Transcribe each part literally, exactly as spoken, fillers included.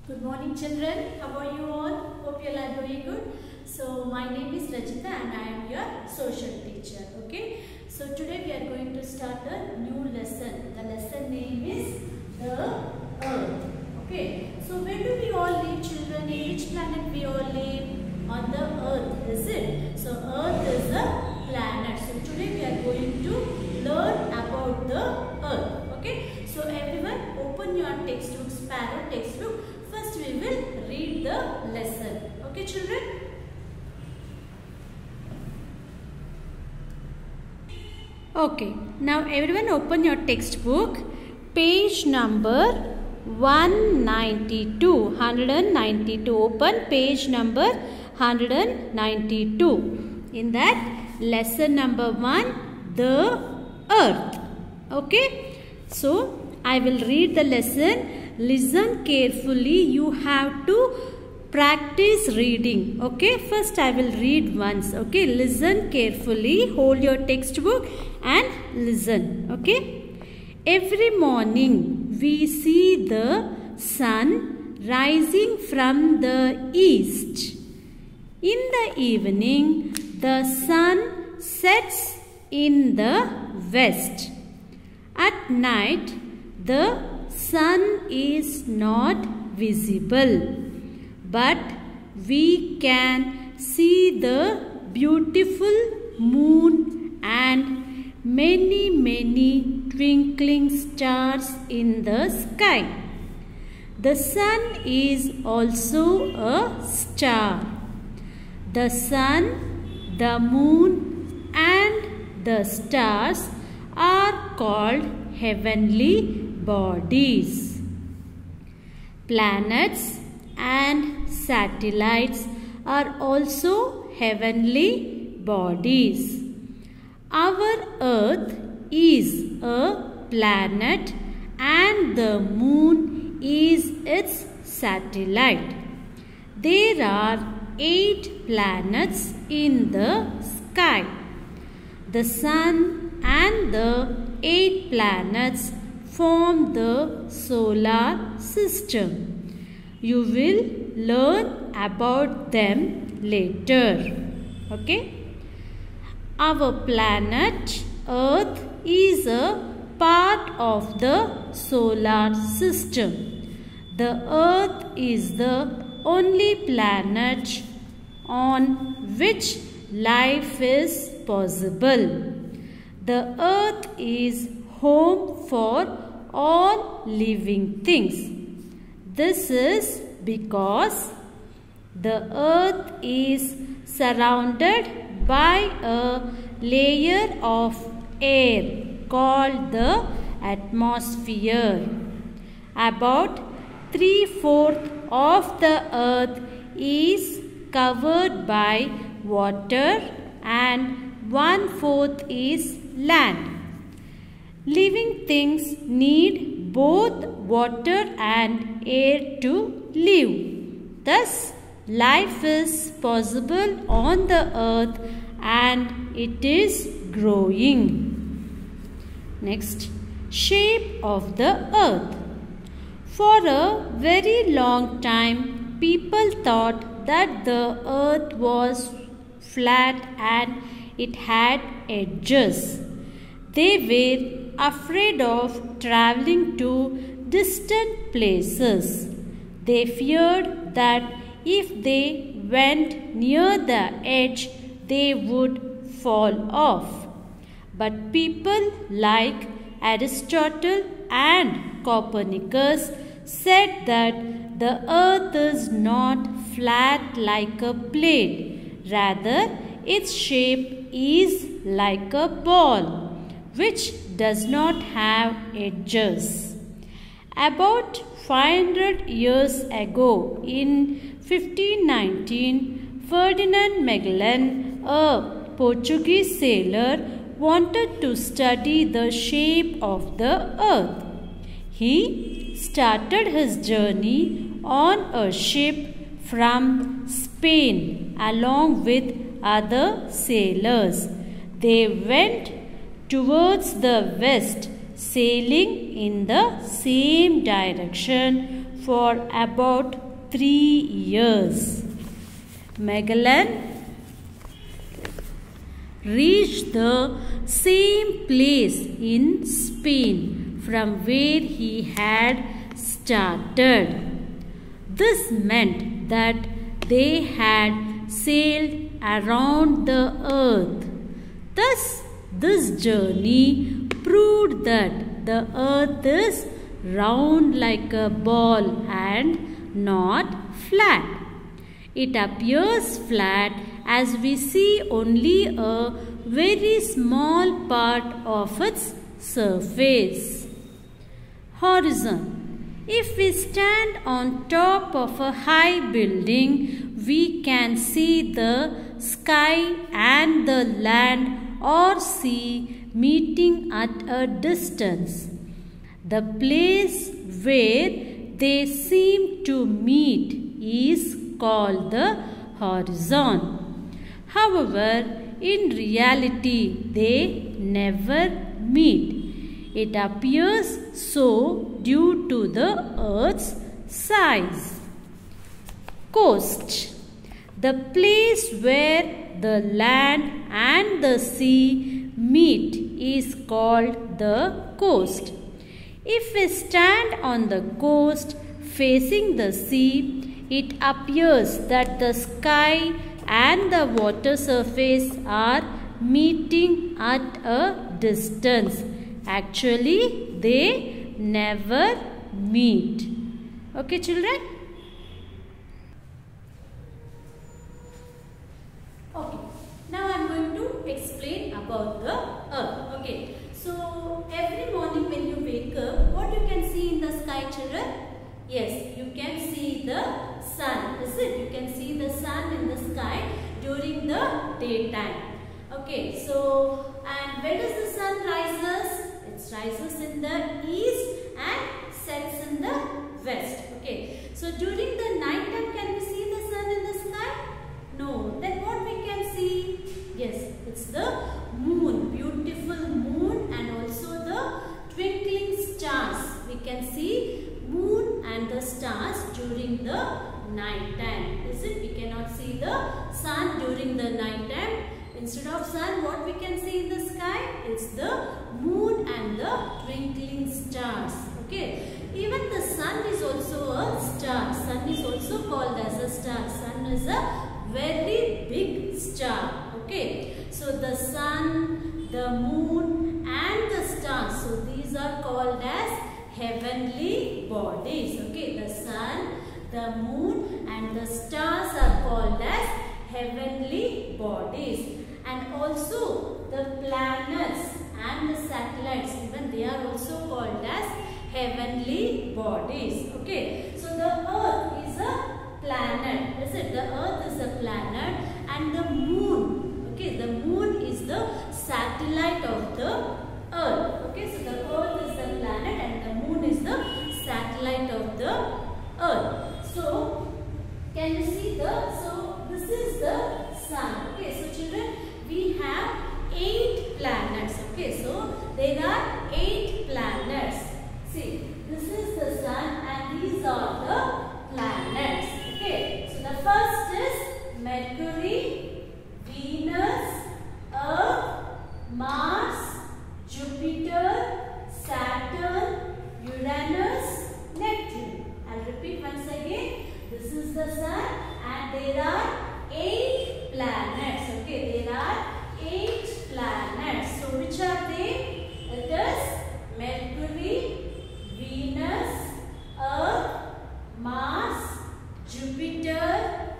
Good morning children, how are you all? Hope you all are doing good. So my name is Rajita and I am your social teacher. Okay. So today we are going to start a new lesson. The lesson name is the Earth. Okay. So where do we all live children? In which planet we all live? On the Earth, is it? So Earth is a planet. So today we are going to learn about the Earth. Okay. So everyone open your textbook, Sparrow textbook. First we will read the lesson. Okay children? Okay. Now everyone open your textbook. Page number one ninety-two. one ninety-two. Open page number one ninety-two. In that lesson number one, the Earth. Okay. So I will read the lesson. Listen carefully. You have to practice reading. Okay. First I will read once. Okay. Listen carefully. Hold your textbook and listen. Okay. Every morning we see the sun rising from the east. In the evening the sun sets in the west. At night the sun is not visible, but we can see the beautiful moon and many many twinkling stars in the sky. The sun is also a star. The sun, the moon and the stars are called heavenly bodies. Planets and satellites are also heavenly bodies. Our Earth is a planet and the moon is its satellite. There are eight planets in the sky. The sun and the eight planets form the solar system. You will learn about them later. Okay. Our planet Earth is a part of the solar system. The Earth is the only planet on which life is possible. The Earth is home for all living things. This is because the Earth is surrounded by a layer of air called the atmosphere. About three-fourths of the Earth is covered by water and one-fourth is land. Living things need both water and air to live. Thus, life is possible on the earth and it is growing. Next, shape of the earth. For a very long time, people thought that the earth was flat and it had edges. They were afraid of traveling to distant places. They feared that if they went near the edge, they would fall off. But people like Aristotle and Copernicus said that the earth is not flat like a plate. Rather, its shape is like a ball, which does not have edges. About five hundred years ago, in fifteen nineteen, Ferdinand Magellan, a Portuguese sailor, wanted to study the shape of the earth. He started his journey on a ship from Spain along with other sailors. They went towards the west, sailing in the same direction for about three years. Magellan reached the same place in Spain from where he had started. This meant that they had sailed around the earth. Thus, this journey proved that the earth is round like a ball and not flat. It appears flat as we see only a very small part of its surface. Horizon. If we stand on top of a high building, we can see the sky and the land or sea meeting at a distance. The place where they seem to meet is called the horizon. However, in reality, they never meet. It appears so due to the earth's size. Coast. The place where the land and the sea meet is called the coast. If we stand on the coast facing the sea, it appears that the sky and the water surface are meeting at a distance. Actually, they never meet. Okay, children? Okay. Now I am going to explain about the earth. Okay. So, every morning when you wake up, what you can see in the sky, children? Yes, you can see the sun. Is it? You can see the sun in the sky during the daytime. Okay. So, and where does the sun rises? It rises in the east and sets in the west. Okay. So, during the night time, can we see the sun in the sky? No. Then what we can see? Yes, it's the moon. Beautiful moon and also the twinkling stars. We can see moon and the stars during the night time. Is it? We cannot see the sun during the night time. Instead of sun, what we can see in the sky? It's the moon and the twinkling stars. Okay. Even the sun is also a star. Sun is also called as a star. Sun is a very big star. Okay. So the sun, the moon and the stars. So these are called as heavenly bodies. Okay. The sun, the moon and the stars are called as heavenly bodies. And also the planets and the satellites, even they are also called as heavenly bodies. Okay. So the earth is a planet. Is it? The earth is a planet and the moon. Okay. The moon is the satellite of the earth. Okay. So the earth is the planet and the moon is the satellite of the earth. So can you see the, so this is the sun. Okay. So children, we have eight planets. Okay, so there are eight planets. See, this is the sun and these are the planets. Okay, so the first is Mercury, Venus, Earth, Mars, Jupiter, Saturn, Uranus, Neptune. I'll repeat once again. This is the sun and there are eight planets. Okay, there are eight planets. So which are they? It is Mercury, Venus, Earth, Mars, Jupiter,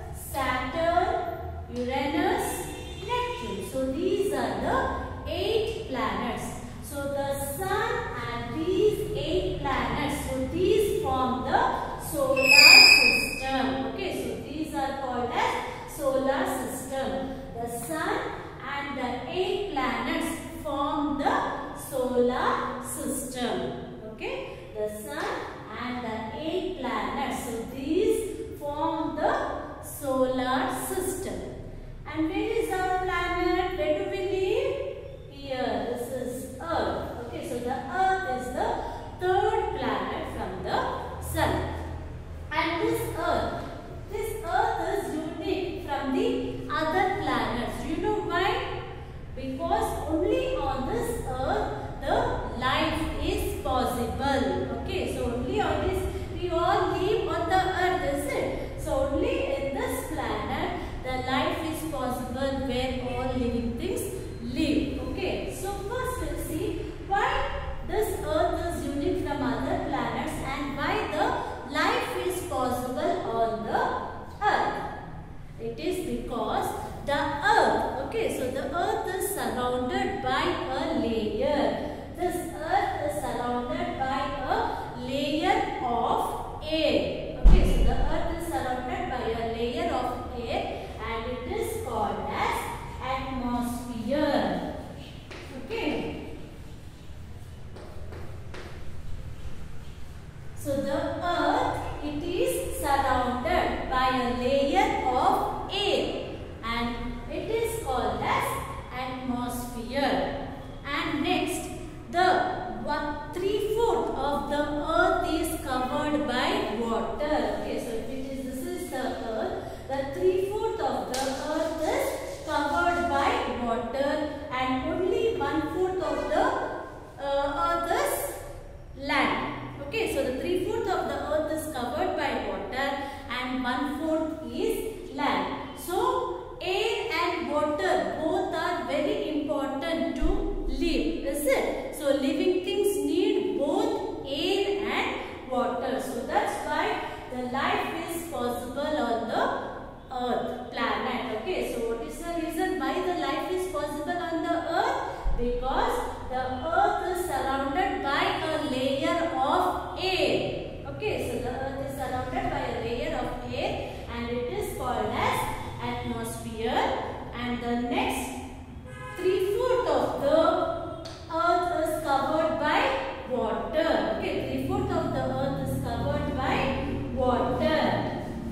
Saturn, Uranus, Neptune. So these are the eight planets. So the sun and these eight planets, so these form the solar system. Okay, so these are called as solar system. The sun and the eight planets form the solar system. Okay, the sun and the eight planets. So these form the solar system. And where is our planet? Where do we live? Here. This is Earth. Okay, so the Earth air. Okay, so the earth is surrounded by a layer of air and it is called as atmosphere. Okay. So the earth, it is surrounded by a layer of air and it is called as atmosphere. And next, the one three fourth of the earth is covered by water. Okay, so if it is this is the earth, the three fourth of the earth is covered by water and only one fourth of the uh, earth is land. Okay, so the three fourth of the earth is covered by water and one fourth is land. So air and water both are very important to live, is it? So living things need both air and water. So that's why the life is possible on the earth planet. Okay, so what is the reason why the life is possible on the earth? Because the earth is surrounded by a layer of air. Okay, so the earth is surrounded by a layer of air and it is called as atmosphere. And the next three fourth of the earth is covered by water. Okay, three fourth of the earth is covered by water.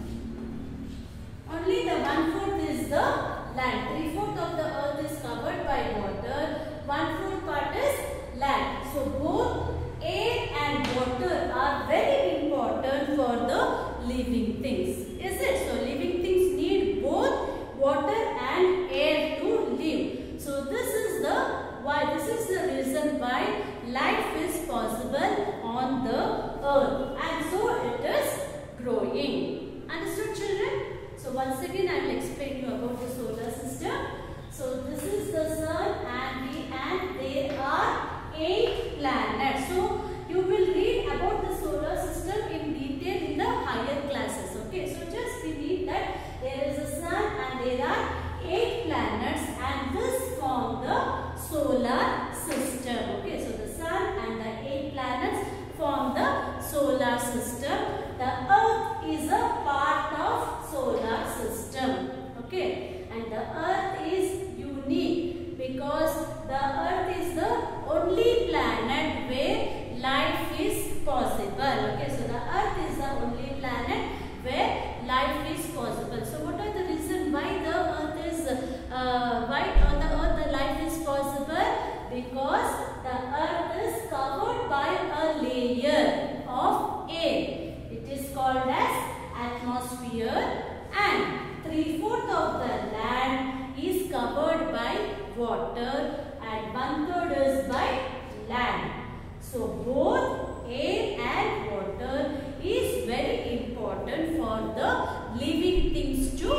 Only the one fourth is the land. Three fourth of the earth is covered by water. One fourth part is land. So both air and water are very important for the living things. Is it? So living things need both water and air to live. So this is the why. This is the reason why life is possible on the earth, and so it is growing. Understood, children? So once again I will explain you about the solar system. So this is the sun and we and there are eight planets. So you will read about the solar system in detail in the higher classes. Okay, so just believe that there is a sun and there are eight planets and this form the solar system. Okay, so the sun and the eight planets form the solar system. The earth is a part of solar system. Okay, and the earth is unique because the earth is the only planet where life is possible. Okay, so the earth is the only planet where life is possible. So what are the reasons why the earth is uh, why on the earth the life is possible? Because the earth is covered by a layer of air. It is called as atmosphere and three fourth of the land is covered by water and one third is by land. So both air and water is very important for the living things to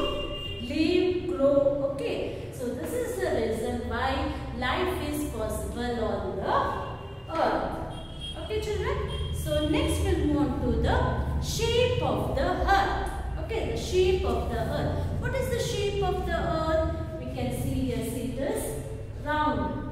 live, grow. Okay, so this is the reason why life is possible on the earth. Okay, children. So next we'll move on to the shape of the earth. Okay, the shape of the earth. What is the shape of the earth? We can see yes, it is round.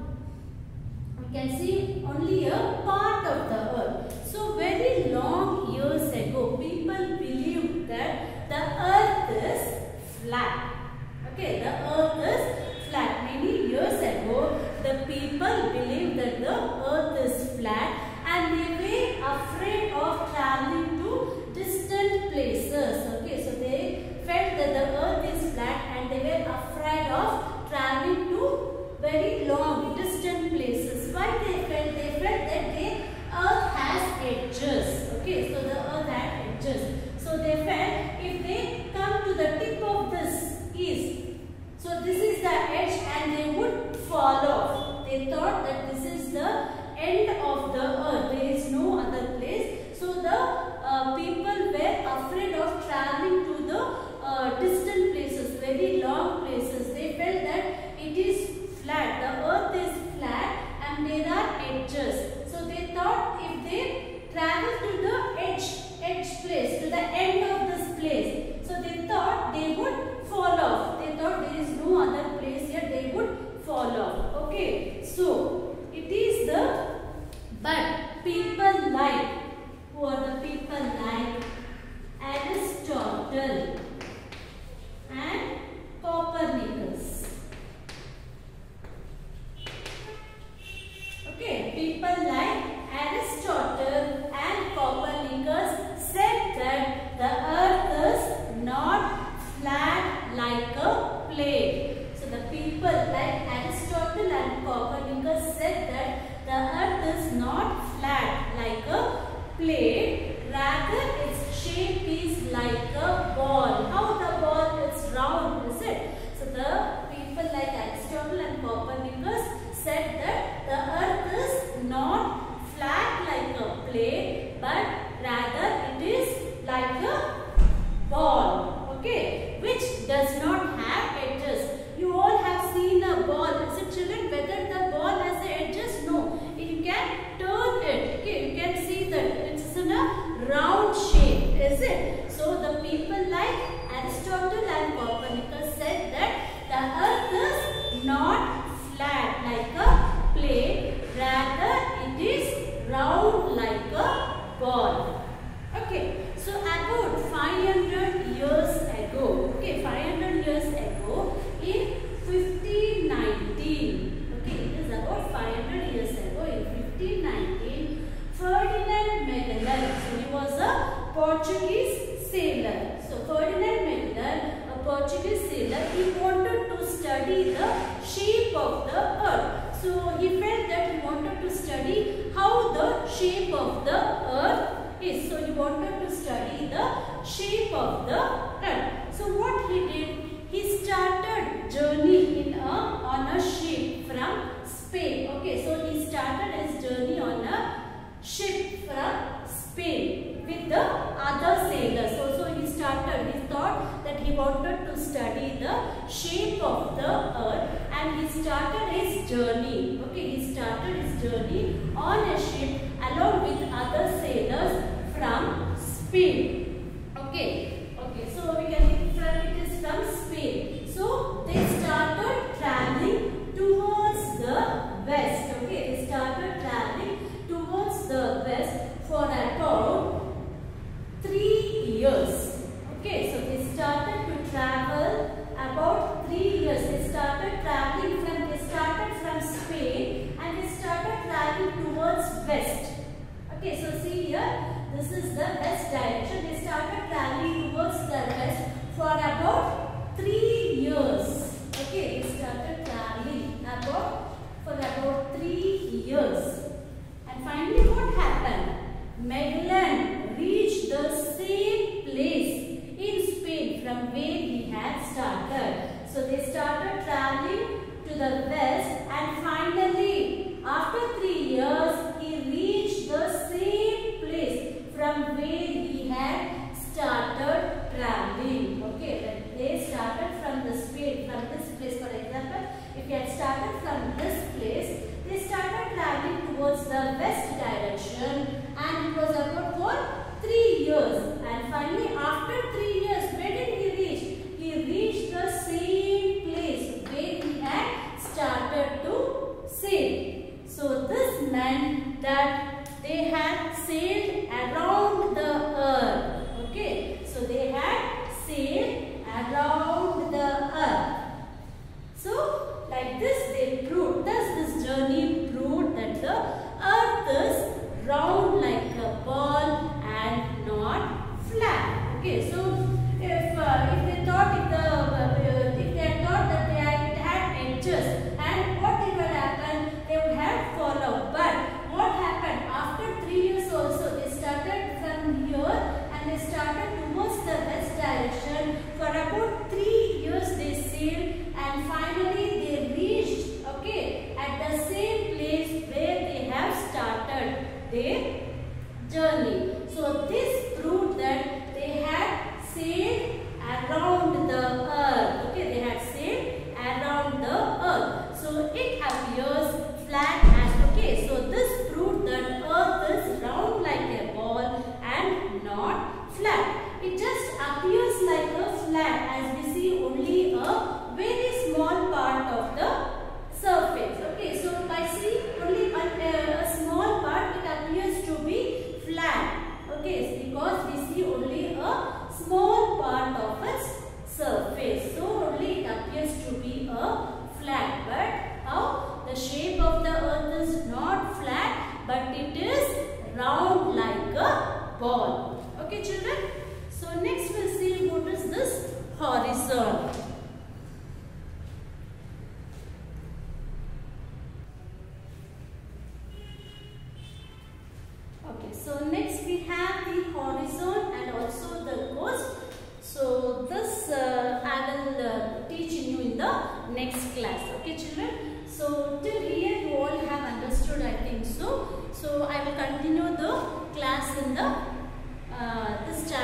We can see only a part of the earth. So very long years ago, people believed that the earth is flat. Okay, the earth is flat. Many years ago, the people believed that the earth is flat and they were afraid of traveling to distant places. Okay, so they felt that the earth is flat and they were afraid of traveling to very long distant places. Why they felt? They felt that the earth has edges. Okay, so the earth had edges. So they felt if they come to the tip of this east, so this is the edge and they would fall off. They thought that this is the end of the earth. There is no other place. So the uh, people were afraid of traveling to the uh, distant places, very long places. They felt that it is flat. The earth is flat and there are edges. So they thought if they travel to the edge, edge place, to the end of this place, so they thought they would fall off. They thought there is no other place here, they would fall off. Okay, so it is the, but people Rather, its shape is like a ball. How the ball is round, is it? So the people like Aristotle and Copernicus said that the earth is not flat like a plate, but rather it is like a ball, okay, which does not have edges. You all have seen a ball. Is it, children? Whether the ball has edges? No. You can turn it. Okay, you can see that it's in a round shape. Is it? So the people like Aristotle and Copernicus said that the earth is not flat like a plate. Rather, it is round like a ball. Okay. So about five hundred years ago, okay, five hundred years ago, in fifteen nineteen, okay, it is about five hundred years ago, in fifteen nineteen, Ferdinand Magellan, so he was a Portuguese sailor. So Ferdinand Magellan, a Portuguese sailor, he wanted to study the shape of the earth. So he felt that he wanted to study how the shape of the earth is. So he wanted to study the shape of the earth. So what he did, he started journey in a on a ship from Spain. Okay, so he started his journey on a ship from Spain with the other sailors. So, so he started, he thought that he wanted to study the shape of the earth, and he started his journey. Okay, he started his journey on a ship along with other sailors from Spain. Okay, okay, so we can from it is from Spain. So they started traveling towards the west. Okay, they started traveling towards the west for about three years. Okay, so they started to travel about three years. They started traveling from they started from Spain and they started traveling towards west. Okay, so see here. This is the west direction. They started traveling towards the west for about three years. Okay, they started traveling about for about three years. And finally, what happened? Magellan reached the same place in Spain from where he had started. So they started traveling to the west, and finally, after three years, he reached the same place from where he had started traveling. Okay, when they started from the Spain, from this place, for example, if he had started from this place, they started traveling towards the west direction, and it was about for three years. And finally, after three years, where did he reach? He reached the same place where he had started to sail. So this meant that they had sailed around the earth. Okay, so they had sailed around the earth. So like this they proved, thus this journey proved that the earth is round like a ball and not flat. Okay, so if uh, if they thought if the uh, if they had thought that they had, it had edges, and what would have happened, they would have followed. But what happened after three years also, they started from here and they started towards the west direction. For about three years they sailed, and finally they reached, okay, at the same place where they have started their journey. So this proved that they had sailed around the earth. Okay, they had sailed around the earth. So it appears flat as, okay, so this proved that earth is round like a ball and not flat. It just appears like a flat as we see only a very small part of the surface. Okay, so by seeing only a, a small part, it appears to be flat. Okay, because we see only a small part of its surface. So only it appears to be a flat. But how? The shape of the earth is not flat, but it is round like a ball. Okay, children? So next we'll see what is this horizon. Okay, so next we have the horizon. next class. Okay children, so till here you all have understood, I think so. So I will continue the class in the uh, this chapter.